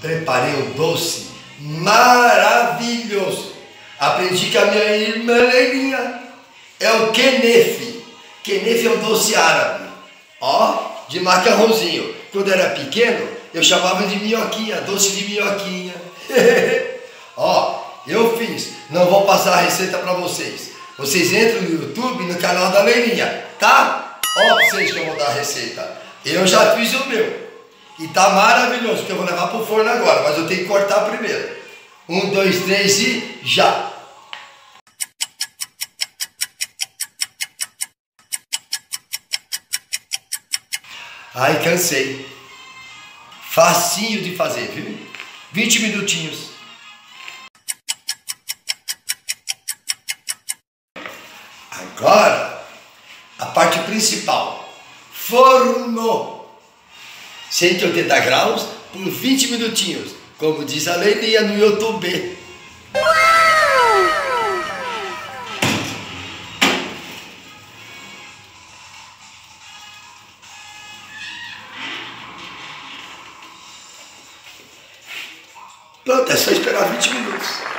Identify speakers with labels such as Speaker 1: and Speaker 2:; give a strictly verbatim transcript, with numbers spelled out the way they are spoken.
Speaker 1: preparei um doce maravilhoso. Aprendi com a minha irmã Leilinha. É o quenefe. Quenefe é um doce árabe. Ó, de macarrãozinho. Quando eu era pequeno, eu chamava de minhoquinha, doce de minhoquinha. Ó, eu fiz. Não vou passar a receita para vocês. Vocês entram no YouTube, no canal da Leilinha, tá? Ó, pra vocês que eu vou dar a receita. Eu já fiz o meu. E tá maravilhoso, porque eu vou levar pro forno agora, mas eu tenho que cortar primeiro. Um, dois, três e já! Ai, cansei. Facinho de fazer, viu? vinte minutinhos. Agora, a parte principal. Forno. cento e oitenta graus por vinte minutinhos. Como diz a Leilinha no YouTube. Pronto, é só esperar vinte minutos.